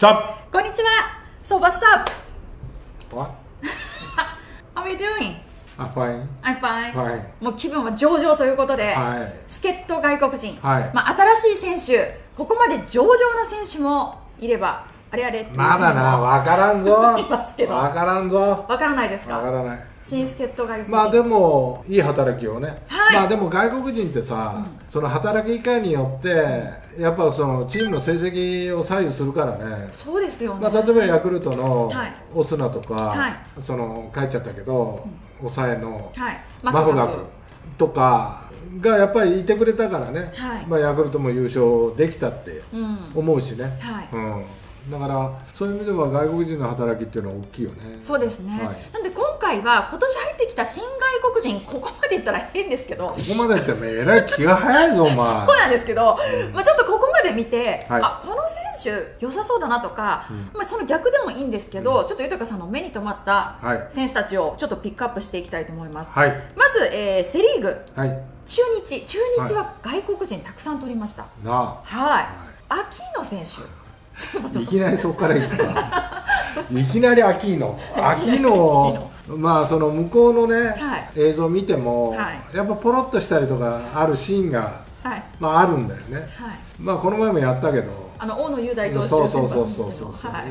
Sup? こんにちは。So what's up? What? How are you doing? I'm fine. I'm fine. はい。 もう気分は上々ということで、 はい。 助っ人外国人、 はい。 新しい選手、ここまで上々な選手もいれば、あれあれっていう選手もまだな、わからんぞ。 いますけど、 わからんぞ。 わからないですか？ わからない。 新助っ人外国人。 まあでもいい働きをね、 はい、 まあでも外国人ってさ、その働き方によってやっぱそのチームの成績を左右するからね。 そうですよね。 まあ例えばヤクルトのはい、 オスナとか、 はい、 その帰っちゃったけど、抑えのママフガクとかがやっぱりいてくれたからね、 はい、 まあヤクルトも優勝できたって思うしね。 はい、 だからそういう意味では外国人の働きっていうのは大きいよね。 そうですね、 はい、 なんで今回は今年入ってきた新外国人、ここまで言ったら変ですけど、 ここまで言ってもえらい気が早いぞお前。 そうなんですけど、ちょっとここまで見て、 はい、 あ、この選手良さそうだなとか、その逆でもいいんですけど、ちょっと豊さんの目に留まった選手たちをちょっとピックアップしていきたいと思います。はい、まず、セ・リーグ、はい、中日は外国人たくさん取りました。はい、秋野選手いきなりそこからいくかいきなりアキーノまあその向こうのね、はい、映像を見ても、はい、やっぱポロッとしたりとかあるシーンが、はい、まああるんだよね、はい、まあこの前もやったけど大野雄大投手そう、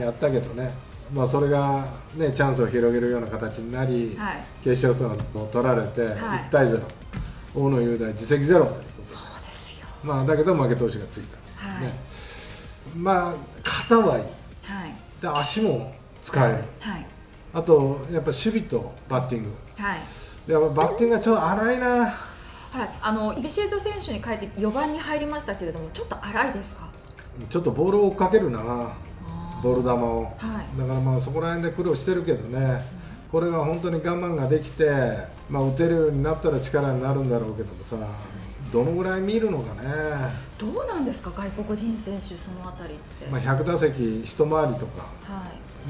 やったけどね、まあそれがねチャンスを広げるような形になり、はい、決勝点を取られて、はい、1対0、大野雄大自責ゼロということで、 そうですよ、 まあだけど負け投手がついた、はい、ね、まあ肩はいい、はい、で足も使える、はい、あとやっぱ守備とバッティング、はい、やっぱバッティングがちょっと荒いな、 はい、ビシエド選手に変えて4番に入りましたけれども、ちょっと荒いですか？ ちょっとボールを追っかけるな、ボール球を、はい、だからまあそこら辺で苦労してるけどね、これが本当に我慢ができて、まあ、打てるようになったら力になるんだろうけどもさ、どのぐらい見るのかね。 どうなんですか、外国人選手、そのあたりって。 まあ100打席一回りとか、はい、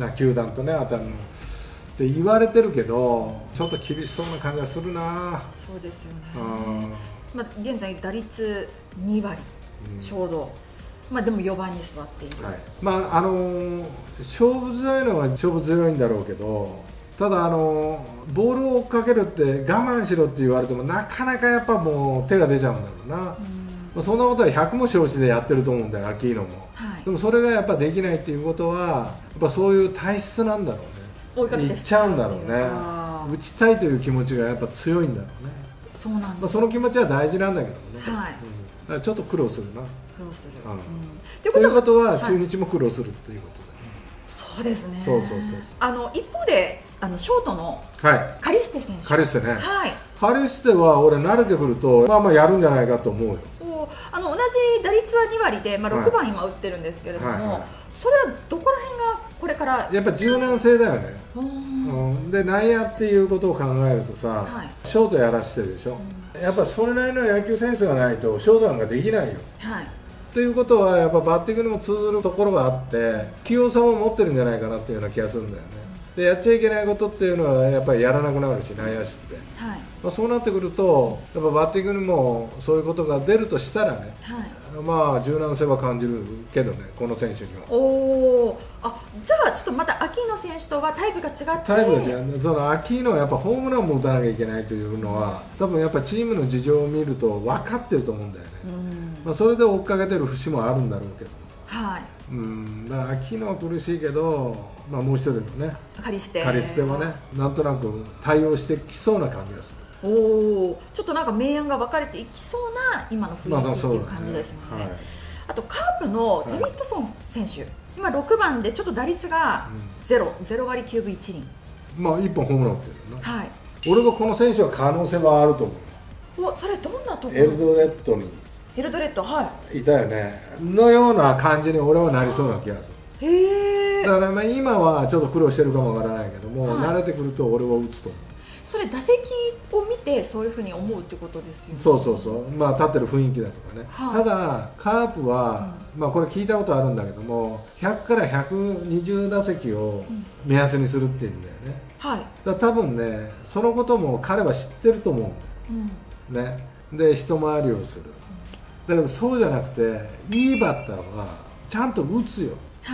な球団とね当たるのって言われてるけど、ちょっと厳しそうな感じがするな。そうですよね。 まあ現在打率2割ちょうど、まあでも4番に座っている。はい、 まあ勝負強いのは勝負強いんだろうけど。ただボールを追っかけるって我慢しろって言われてもなかなかやっぱもう手が出ちゃうんだろうな、そんなことは100も承知でやってると思うんだよ、アキーノも、はい、でもそれがやっぱできないっていうことはやっぱそういう体質なんだろうね、いっちゃうんだろうね、打ちたいという気持ちがやっぱ強いんだろうね。 そうなんだ、 まあ、その気持ちは大事なんだけどね、はい、だからちょっと苦労するな。 苦労する、 ということは中日も苦労するっていうことだ。 そうですね。 そう一方でショートのカリステ選手、 カリステね、 はい、 カリステは俺慣れてくるとまあまあやるんじゃないかと思うよ。 同じ打率は2割で、6番今打ってるんですけれども、それはどこら辺がこれからやっぱ柔軟性だよね。で内野っていうことを考えるとさ、ショートやらしてるでしょ、やっぱそれなりの野球センスがないとショートなんかできないよ。ということはやっぱバッティングにも通ずるところがあって器用さも持ってるんじゃないかなっていうような気がするんだよね。でやっちゃいけないことっていうのはやっぱりやらなくなるし、内野手って、まあそうなってくるとやっぱバッティングにもそういうことが出るとしたらね、まあ柔軟性は感じるけどね、この選手には。 じゃあちょっとまた秋野選手とはタイプが違って、 タイプが違う。その秋野はやっぱホームランも打たなきゃいけないというのは多分やっぱチームの事情を見ると分かってると思うんだよね。まあそれで追っかけてる節もあるんだろうけどさ、だから秋野は苦しいけど、まあ、もう一人のねカリステはねなんとなく対応してきそうな感じがする。 ちょっとなんか明暗が分かれていきそうな今の雰囲気っていう感じですもんね。あとカープのデビッドソン選手、今6番でちょっと打率が0割9分1厘、 まあ1本ホームラン打ってるな。はい、俺はこの選手は可能性はあると思う。 それどんなところ？ エルドレッドにいたよねのような感じに俺はなりそうな気がする。だからまあ今はちょっと苦労してるかもわからないけども、慣れてくると俺は打つと思う。 それ打席を見てそういうふうに思うってことですよね。 そう、まあ立ってる雰囲気だとかね、ただカープは、まあこれ聞いたことあるんだけども100から120打席を目安にするっていうんだよね。だから多分ねそのことも彼は知ってると思うんだよ、ね、で一回りをする。だけどそうじゃなくていいバッターはちゃんと打つよ、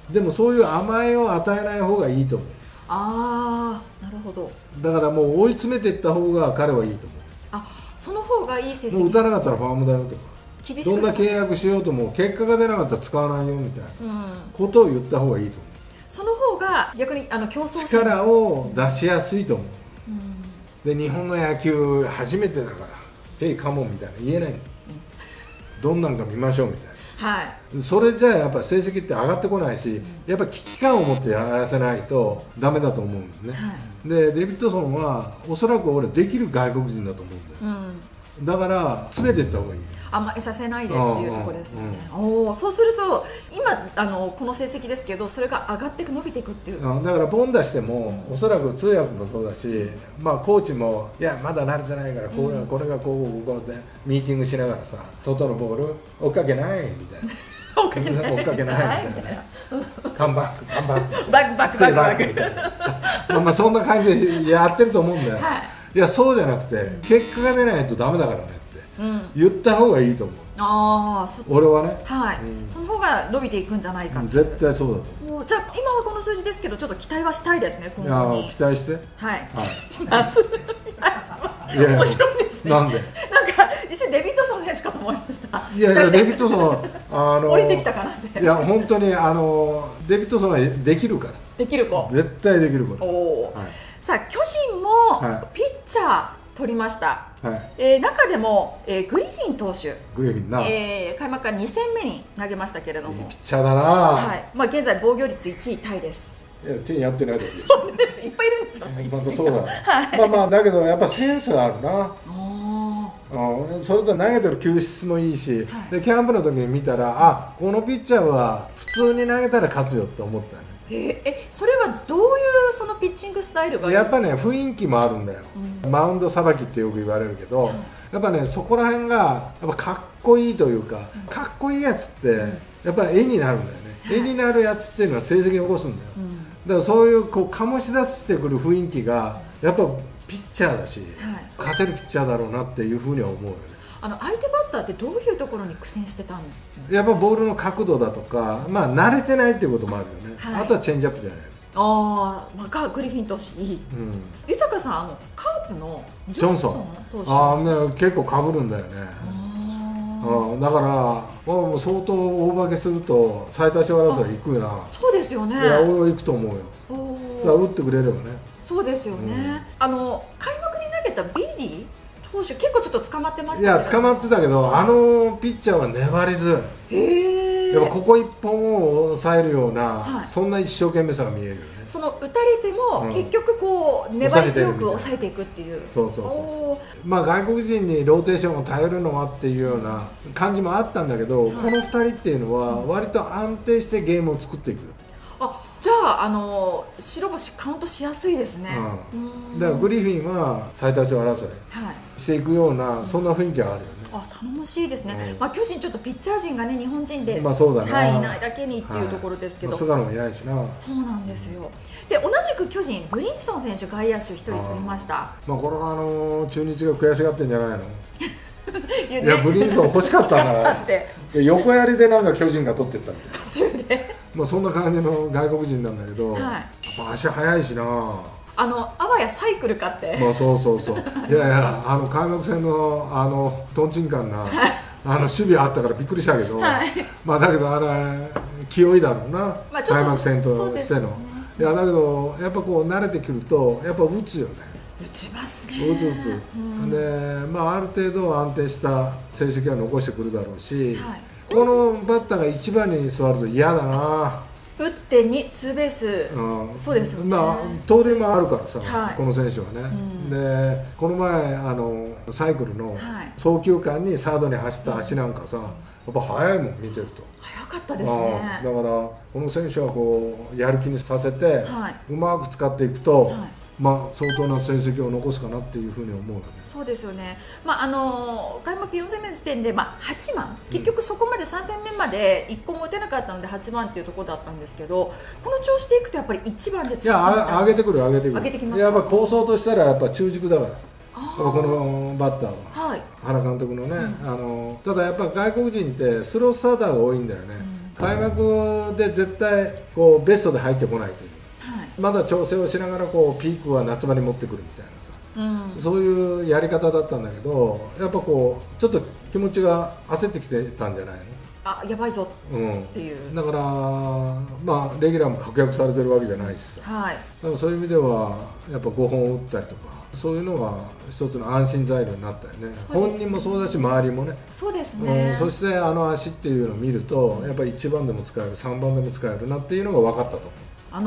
でもそういう甘えを与えない方がいいと思う。 ああ、なるほど。 だからもう追い詰めていった方が彼はいいと思う。 あ、その方がいい成績。 もう打たなかったらファームだよとか、 厳しくどんな契約しようとも結果が出なかったら使わないよみたいなことを言った方がいいと思う。 その方が逆に競争心力を出しやすいと思う。で日本の野球初めてだから「ヘイカモン」みたいな言えないの、どんなんか見ましょうみたいな、はい、それじゃあやっぱ成績って上がってこないし、やっぱ危機感を持ってやらせないとダメだと思うんですね、はい、でデビッドソンはおそらく俺できる外国人だと思うんだよ、だから詰めていった方がいい。 甘えさせないでっていうところですよね。おお、そうすると今この成績ですけど、それが上がっていく、伸びていくっていう。 だからボン出してもおそらく通訳もそうだし、まあコーチもいやまだ慣れてないからこれがこうでミーティングしながらさ、外のボール追っかけないみたいな。追っかけないみたいな。カムバックカムバックバックバックバックみたいな。まあそんな感じでやってると思うんだよ。いやそうじゃなくて結果が出ないとダメだからねって言った方がいいと思う。俺はね、 はい、その方が伸びていくんじゃないか。 絶対そうだと思う。 じゃあ今はこの数字ですけど、ちょっと期待はしたいですね、今後に。 期待して。 はい、します。面白いですね。 なんで？ なんか一瞬デビッドソン選手かと思いました。 いやデビッドソン降りてきたかなって。 いや本当にデビッドソンはできるから。 できる子。 絶対できる子。 さあ巨人もピッチャー取りました。中でもグリフィン投手、開幕から2戦目に投げましたけれども、 いいピッチャーだな。 はい、まあ現在防御率1位タイです。 いや手にやってないだけ。 そうです。いっぱいいるんですよ。 本当そうだ。まあまあだけどやっぱセンスがあるな。それと投げてる球質もいいし、でキャンプの時に見たらこのピッチャーは普通に投げたら勝つよって思ったね。 それはどういうそのピッチングスタイルがいい？ やっぱね雰囲気もあるんだよ、マウンドさばきってよく言われるけど、やっぱねそこら辺がやっぱかっこいいというか、かっこいいやつってやっぱり絵になるんだよね、絵になるやつっていうのは成績を残すんだよ、だからそういう醸し出してくる雰囲気がやっぱピッチャーだし、勝てるピッチャーだろうなっていうふうには思うよね。 相手バッターってどういうところに苦戦してたんですか？ やっぱボールの角度だとか、まあ慣れてないっていうこともあるよね、あとはチェンジアップじゃない。 グリフィン投手いい。豊さんカープのジョンソン投手、結構かぶるんだよね。だからもう相当大化けすると最多勝争い行くよな。 そうですよね。いや俺は行くと思うよ。だから打ってくれればね。 そうですよね。開幕に投げたビーディ投手結構ちょっと捕まってましたけど。いや捕まってたけど、ピッチャーは粘り強い。やっぱここ一本を抑えるような、そんな一生懸命さが見えるよね。 その打たれても結局こう粘り強く抑えていくっていう。そうまあ外国人にローテーションを頼るのはっていうような感じもあったんだけど、この2人っていうのは割と安定してゲームを作っていく。 じゃあ白星カウントしやすいですね。 だからグリフィンは最多勝争いしていくような、そんな雰囲気はあるよね。 頼もしいですね。巨人ちょっとピッチャー陣がね、日本人でいないだけにっていうところですけど、 菅野もいないしな。 そうなんですよ。で同じく巨人ブリンソン選手外野手1人取りました。 これは中日が悔しがってんじゃないの？いやブリンソン欲しかったんだから横やりでなんか巨人が取ってったみたいな途中でそんな感じの外国人なんだけど、足速いしな。 あわやサイクルかって。 そういやいや開幕戦のとんちんかんな守備あったからびっくりしたけど、だけど気負いだろうな、開幕戦としての。いやだけどやっぱこう慣れてくるとやっぱ打つよね。 打ちますね。 打つで、ある程度安定した成績は残してくるだろうし、このバッターが1番に座ると嫌だな。 打ってツーベース、そうですよね。 盗塁もあるからさ、この選手はね。でこの前サイクルの送球間にサードに走った足なんかさ、やっぱ速いもん見てると。 速かったですね。 だからこの選手はこうやる気にさせて、うまく使っていくと、相当な成績を残すかなっていうふうに思うよね。 そうですよね。開幕4戦目の時点で8番、結局そこまで3戦目まで1個も打てなかったので8番っていうところだったんですけど、この調子でいくとやっぱり1番で使う。いや上げてくる上げてきます。やっぱ構想としたらやっぱ中軸だから。このバッターは、原監督のね、ただやっぱ外国人ってスロースターターが多いんだよね。 開幕で絶対こうベストで入ってこないという、まだ調整をしながらこうピークは夏場に持ってくるみたいなさ、そういうやり方だったんだけど、やっぱこうちょっと気持ちが焦ってきてたんじゃないの。 あ、やばいぞっていう、 だからまあレギュラーも確約されてるわけじゃないしさ、だからそういう意味ではやっぱ5本打ったりとか、そういうのが一つの安心材料になったよね。本人もそうだし周りもね。 そうですね、 そして足っていうのを見るとやっぱり1番でも使える、3番でも使えるなっていうのが分かったと思う。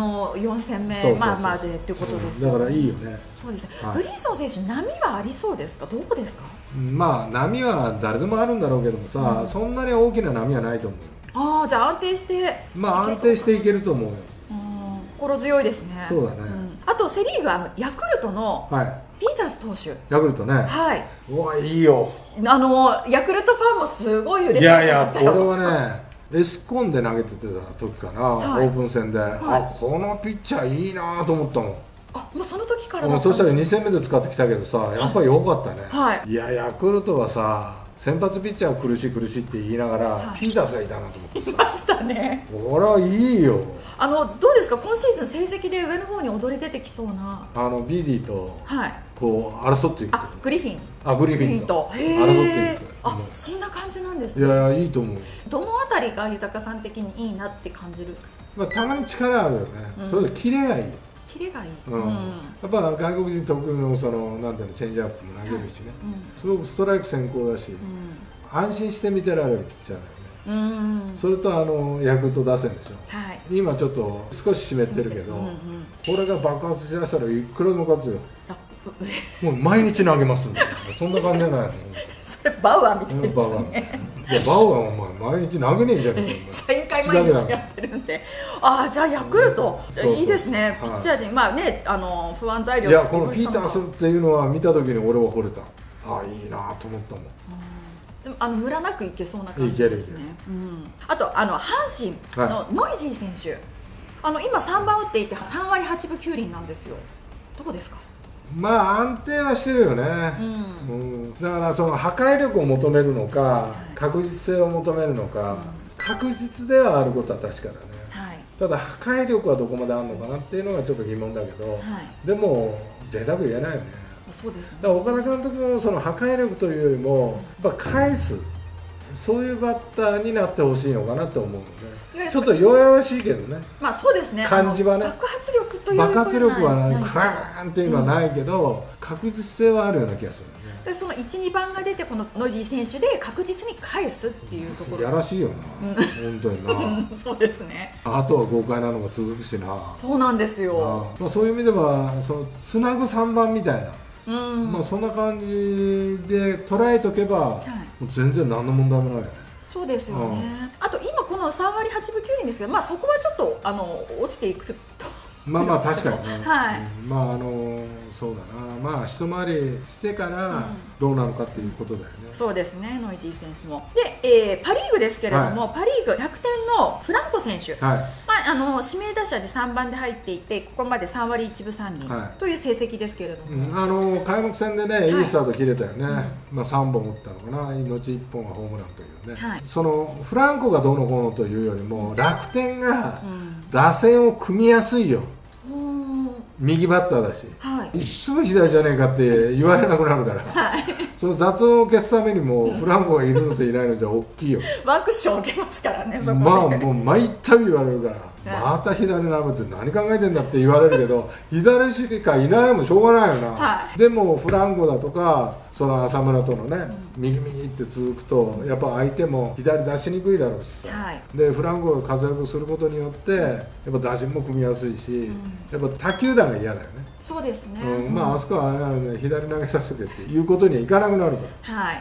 4戦目までっていうことですよね。だからいいよね。 そうですね。ブリンソン選手、波はありそうですか、どうですか。 まあ波は誰でもあるんだろうけどもさ、そんなに大きな波はないと思う。 じゃあ安定して、 安定していけると思うよ。 心強いですね。 そうだね。 あとセ・リーグヤクルトのピータース投手、 ヤクルトね。うわ、いいよ。 ヤクルトファンもすごい嬉しい。いや俺はね、エスコンで投げてた時かな、オープン戦で、このピッチャーいいなと思ったもん。 もうその時からだったんですか。 そしたら2戦目で使ってきたけどさ、やっぱり良かったね。いや、ヤクルトはさ、先発ピッチャー苦しい苦しいって言いながら、ピータースがいたなと思ってさ。 いましたね。 これはいいよ。 どうですか、今シーズン成績で上の方に躍り出てきそうな。 ビーディとこう争っていくと。 グリフィンと争っていく。 そんな感じなんですね。 いや、いいと思う。 どのあたりが豊さん的にいいなって感じる。 たまに力あるよね。それでキレがいい。 キレがいい。 やっぱ外国人特有のなんていうの、チェンジアップも投げるしね。すごくストライク先行だし、安心して見てられるピッチャーだよね。それとヤクルト打線でしょ。今ちょっと少し湿ってるけど、これが爆発しだしたらいくらでも勝つよ。もう毎日投げますんで、そんな感じじゃないの。 それバウアーみたいですね。 いや、バウアーはお前毎日投げねえんじゃねえか。 サイン会毎日やってるんで。じゃあヤクルトいいですね。ピッチャー陣、まあね、不安材料。 いや、このピータースっていうのは見た時に俺は惚れた。いいなと思ったもん。 でもムラなくいけそうな感じですね。あと阪神のノイジー選手、今3番打っていて3割8分9厘なんですよ。どうですか。 安定はしてるよね。だからその破壊力を求めるのか、確実性を求めるのか、確実ではあることは確かだね。ただ破壊力はどこまであるのかなっていうのがちょっと疑問だけど、でも贅沢言えないよね。 そうですね。 だから岡田監督もその破壊力というよりもやっぱ返す、そういうバッターになってほしいのかなと思うので、ちょっと弱々しいけどね。 そうですね。 感じはね。 爆発力という爆発力はない、クラーンっていうのはないけど、確実性はあるような気がするね。 でその1、2番が出てこのノイジー選手で確実に返すっていうところ。 やらしいよな。本当にな。 そうですね。 あとは豪快なのが続くしな。 そうなんですよ。 そういう意味ではつなぐ3番みたいな。そんな感じで捉えとけば、もう全然何の問題もないよね。 そうですよね。あと今この3割8分9厘ですけど、そこはちょっと落ちていくと。 確かにね。そうだな。一回りしてからどうなのかっていうことだよね。 そうですね、ノイジー選手も。で、パ・リーグですけれども、パ・リーグ楽天のフランコ選手、指名打者で3番で入っていて、ここまで3割1分3厘という成績ですけれども、 開幕戦でね、いいスタート切れたよね。3本打ったのかな、後1本はホームランというね。そのフランコがどうのこうのというよりも、楽天が打線を組みやすいよ。右バッターだし、すぐ左じゃねえかって言われなくなるから、その雑音を消すためにもフランコがいるのといないのじゃ大きいよ。 ワークッション受けますからね、そこで。 もう毎度言われるから、また左なめて何考えてんだって言われるけど、左しかいないもしょうがないよな。でもフランコだとかその浅村とのね、右右って続くとやっぱ相手も左出しにくいだろうしさ、でフランコが活躍することによってやっぱ打順も組みやすいし、やっぱ他球団が嫌だよね。 そうですね。 あそこは左投げさせてくれっていうことにはいかなくなるから。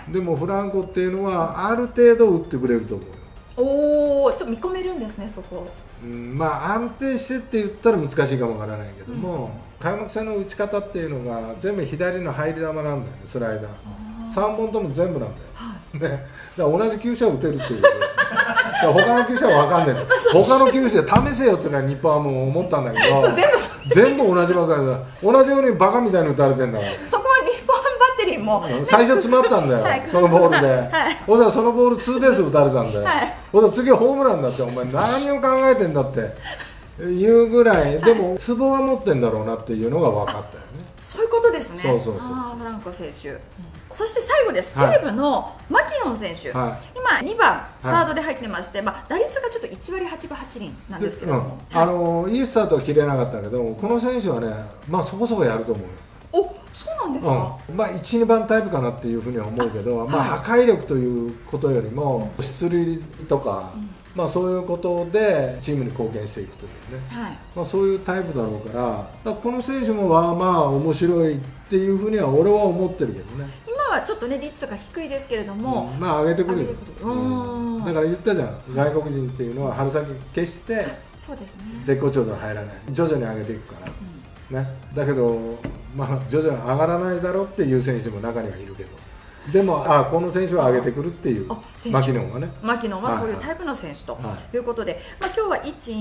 でもフランコっていうのはある程度打ってくれると思うよ。ちょっと見込めるんですね、そこ。 安定してって言ったら難しいかもわからないけども、開幕戦の打ち方っていうのが全部左の入り球なんだよね、スライダー。3本とも全部なんだよ。だから同じ球種は打てるっていう。他の球種は分かんない。他の球種で試せよっていうのは日本はもう思ったんだけど、全部同じばかりだ。同じようにバカみたいに打たれてんだから。 そこは日本バッテリーも最初詰まったんだよ、はい、そのボールで、はい、そのボールツーベース打たれたんだよ、はい、次ホームランだって、お前何を考えてんだっていうぐらい、でもツボは持ってんだろうなっていうのが分かったよね。 そういうことですね。 そうそうそう、 フランコ選手、そして最後です、西武のマキノン選手、今2番サードで入ってまして、打率がちょっと1割8分8厘なんですけども、 いいスタートは切れなかったけど、この選手はね、そこそこやると思うよ。 お、そうなんですか。 1、2番タイプかなっていうふうには思うけど、破壊力ということよりも出塁とか、そういうことでチームに貢献していくというね、そういうタイプだろうから、この選手も面白いっていうふうには俺は思ってるけどね。 今はちょっとね率が低いですけれども、 上げてくるよ。だから言ったじゃん、外国人っていうのは春先決して絶好調では入らない、徐々に上げていくからね。だけど徐々に上がらないだろうっていう選手も中にはいるけど、でもこの選手は上げてくるっていう、マキノンはね、 マキノンはそういうタイプの選手ということで、今日は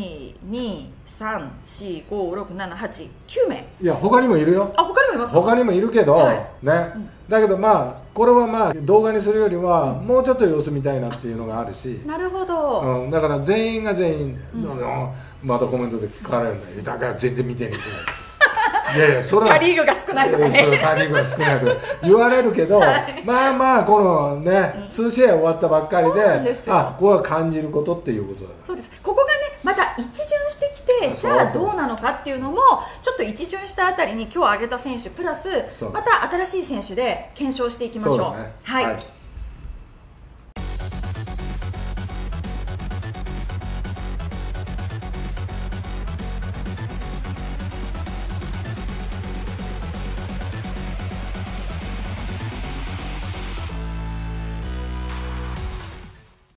1,2,3,4,5,6,7,8,9名、 いや他にもいるよ。 他にもいますか。 他にもいるけど、ね、だけどこれは動画にするよりはもうちょっと様子見たいなっていうのがあるし、 なるほど、 だから全員が全員、またコメントで聞かれるんだよ、だから全然見てねえいやいや、それはパ・リーグが少ないとかね、 パ・リーグが少ないとか言われるけど、このね、数試合終わったばっかりで、これは感じることっていうことだ。 そうです。ここがね、また一巡してきて、じゃあどうなのかっていうのもちょっと一巡したあたりに今日挙げた選手プラスまた新しい選手で検証していきましょう。はい。